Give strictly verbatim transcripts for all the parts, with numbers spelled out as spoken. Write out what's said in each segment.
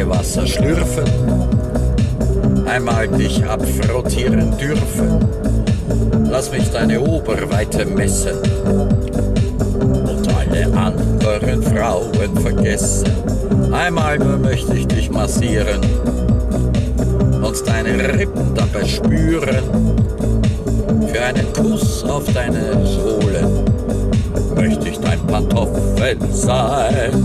Badewasser schlürfen, einmal dich abfrottieren dürfen. Lass mich deine Oberweite messen und alle anderen Frauen vergessen. Einmal nur möchte ich dich massieren und deine Rippen dabei spüren. Für einen Kuss auf deine Sohlen möchte ich dein Pantoffel sein.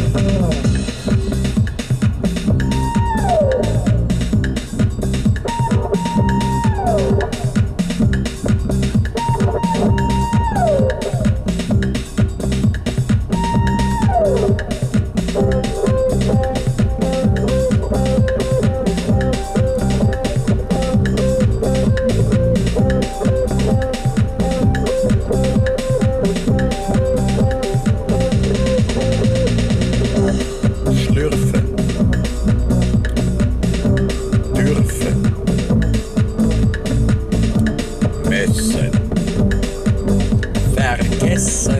Vergessen,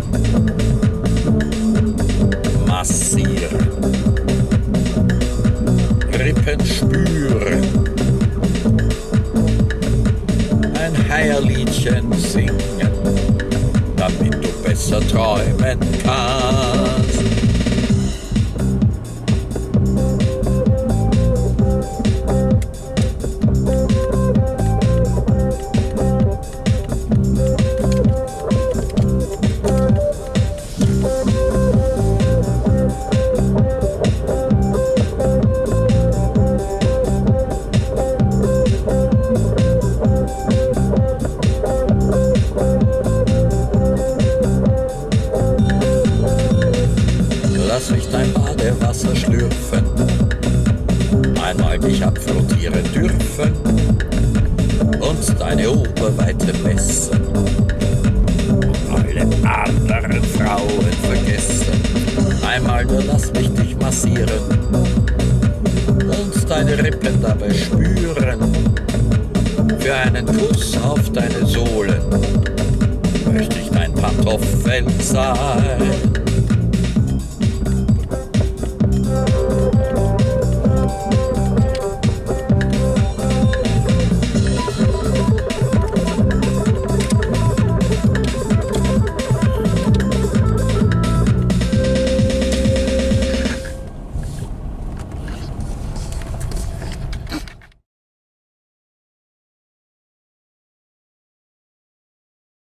massieren, Rippen spüren, ein Heierliedchen singen, damit du besser träumen kannst. Lass mich dein Badewasser schlürfen, einmal dich abfrottieren dürfen und deine Oberweite messen und alle anderen Frauen vergessen. Einmal nur lass mich dich massieren und deine Rippen dabei spüren. Für einen Kuss auf deine Sohlen möchte ich dein Pantoffel sein.